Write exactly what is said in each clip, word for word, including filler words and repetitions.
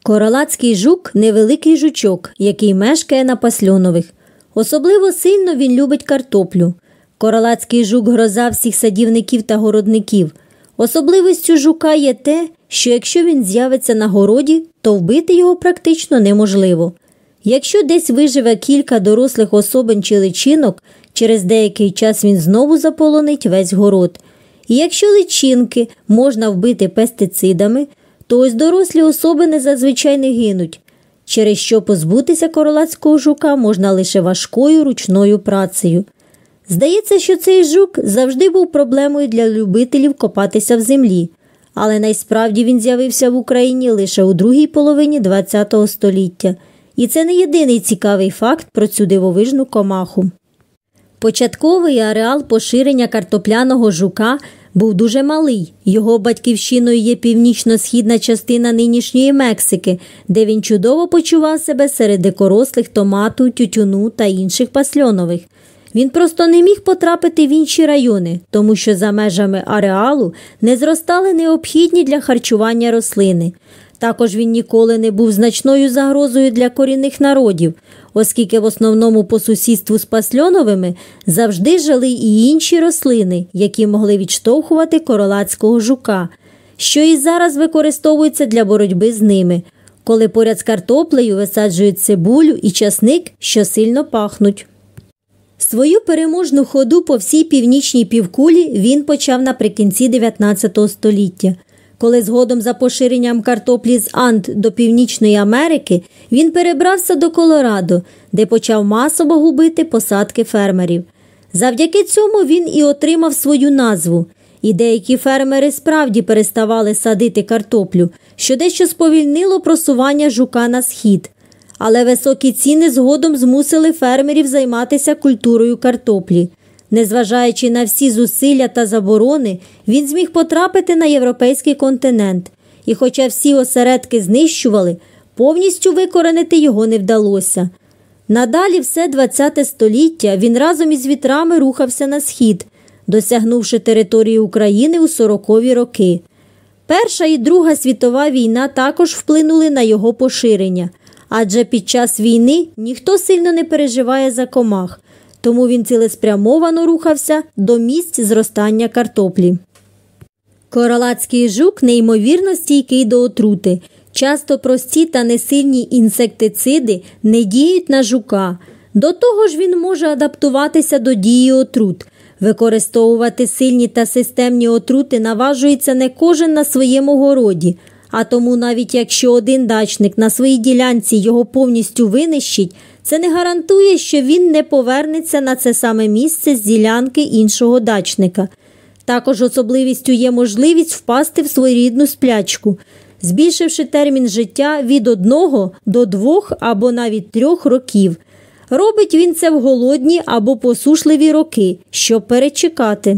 Королацький жук – невеликий жучок, який мешкає на пасльонових. Особливо сильно він любить картоплю. Королацький жук – гроза всіх садівників та городників. Особливістю жука є те, що якщо він з'явиться на городі, то вбити його практично неможливо. Якщо десь виживе кілька дорослих особин чи личинок, через деякий час він знову заполонить весь город. І якщо личинки можна вбити пестицидами, то ось дорослі особини зазвичай не гинуть, через що позбутися королацького жука можна лише важкою ручною працею. Здається, що цей жук завжди був проблемою для любителів копатися в землі, але насправді він з'явився в Україні лише у другій половині ХХ століття. І це не єдиний цікавий факт про цю дивовижну комаху. Початковий ареал поширення картопляного жука був дуже малий. Його батьківщиною є північно-східна частина нинішньої Мексики, де він чудово почував себе серед дикорослих томату, тютюну та інших пасльонових. Він просто не міг потрапити в інші райони, тому що за межами ареалу не зростали необхідні для харчування рослини. Також він ніколи не був значною загрозою для корінних народів, оскільки в основному по сусідству з пасльоновими завжди жили і інші рослини, які могли відштовхувати королацького жука, що і зараз використовується для боротьби з ними, коли поряд з картоплею висаджують цибулю і часник, що сильно пахнуть. Свою переможну ходу по всій північній півкулі він почав наприкінці дев'ятнадцятого століття. Коли згодом за поширенням картоплі з Анд до Північної Америки, він перебрався до Колорадо, де почав масово губити посадки фермерів. Завдяки цьому він і отримав свою назву. І деякі фермери справді переставали садити картоплю, що дещо сповільнило просування жука на схід. Але високі ціни згодом змусили фермерів займатися культурою картоплі. Незважаючи на всі зусилля та заборони, він зміг потрапити на європейський континент. І хоча всі осередки знищували, повністю викоренити його не вдалося. Надалі все ХХ століття він разом із вітрами рухався на схід, досягнувши території України у сорокові роки. Перша і Друга світова війна також вплинули на його поширення, адже під час війни ніхто сильно не переживає за комах, тому він цілеспрямовано рухався до місць зростання картоплі. Королацький жук неймовірно стійкий до отрути. Часто прості та несильні інсектициди не діють на жука. До того ж він може адаптуватися до дії отрут. Використовувати сильні та системні отрути наважується не кожен на своєму городі, а тому навіть якщо один дачник на своїй ділянці його повністю винищить, це не гарантує, що він не повернеться на це саме місце з ділянки іншого дачника. Також особливістю є можливість впасти в своєрідну сплячку, збільшивши термін життя від одного до двох або навіть трьох років. Робить він це в голодні або посушливі роки, щоб перечекати.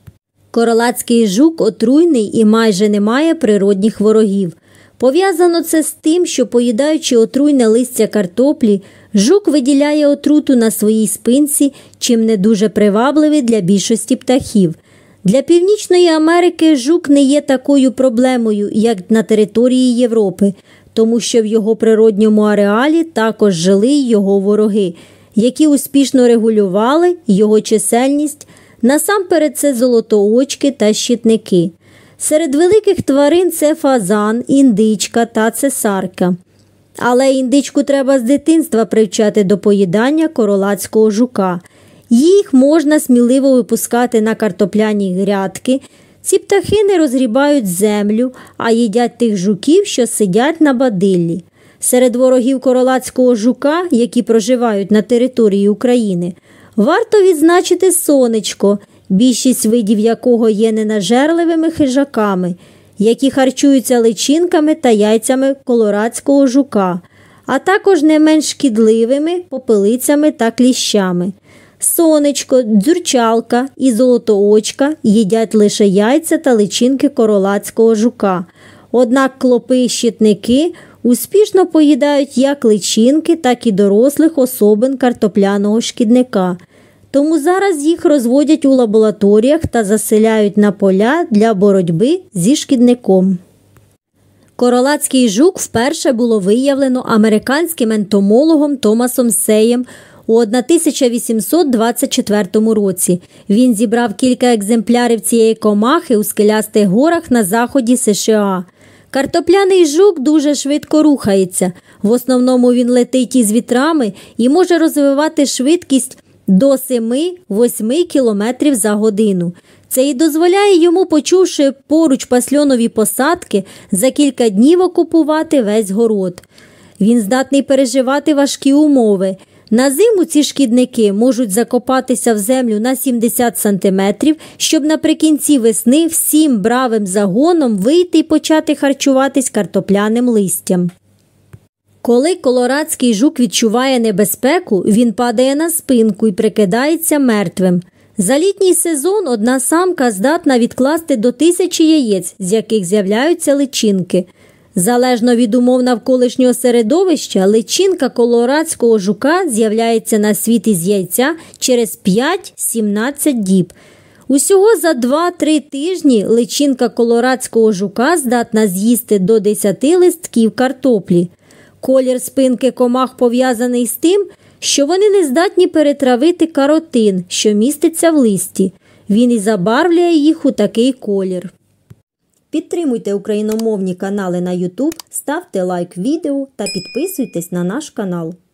Королацький жук отруйний і майже не має природних ворогів. Пов'язано це з тим, що, поїдаючи отруйне листя картоплі, жук виділяє отруту на своїй спинці, чим не дуже привабливий для більшості птахів. Для Північної Америки жук не є такою проблемою, як на території Європи, тому що в його природньому ареалі також жили його вороги, які успішно регулювали його чисельність. Насамперед це золотоочки та щитники. Серед великих тварин це фазан, індичка та цесарка. Але індичку треба з дитинства привчати до поїдання королацького жука. Їх можна сміливо випускати на картопляні грядки. Ці птахи не розгрібають землю, а їдять тих жуків, що сидять на бадиллі. Серед ворогів королацького жука, які проживають на території України, варто відзначити сонечко, більшість видів якого є ненажерливими хижаками, які харчуються личинками та яйцями колорадського жука, а також не менш шкідливими попелицями та кліщами. Сонечко, дзюрчалка і золотоочка їдять лише яйця та личинки королацького жука. Однак клопи і щитники успішно поїдають як личинки, так і дорослих особин картопляного шкідника. Тому зараз їх розводять у лабораторіях та заселяють на поля для боротьби зі шкідником. Королацький жук вперше було виявлено американським ентомологом Томасом Сеєм у тисяча вісімсот двадцять четвертому році. Він зібрав кілька екземплярів цієї комахи у скелястих горах на заході США. Картопляний жук дуже швидко рухається. В основному він летить із вітрами і може розвивати швидкість до семи-восьми кілометрів за годину. Це і дозволяє йому, почувши поруч пасльонові посадки, за кілька днів окупувати весь город. Він здатний переживати важкі умови. На зиму ці шкідники можуть закопатися в землю на сімдесят сантиметрів, щоб наприкінці весни всім бравим загоном вийти і почати харчуватись картопляним листям. Коли колорадський жук відчуває небезпеку, він падає на спинку і прикидається мертвим. За літній сезон одна самка здатна відкласти до тисячі яєць, з яких з'являються личинки. Залежно від умов навколишнього середовища, личинка колорадського жука з'являється на світ із яйця через п'ять-сімнадцять діб. Усього за два-три тижні личинка колорадського жука здатна з'їсти до десяти листків картоплі. Колір спинки комах пов'язаний з тим, що вони не здатні перетравити каротин, що міститься в листі. Він і забарвлює їх у такий колір. Підтримуйте україномовні канали на ютуб, ставте лайк відео та підписуйтесь на наш канал.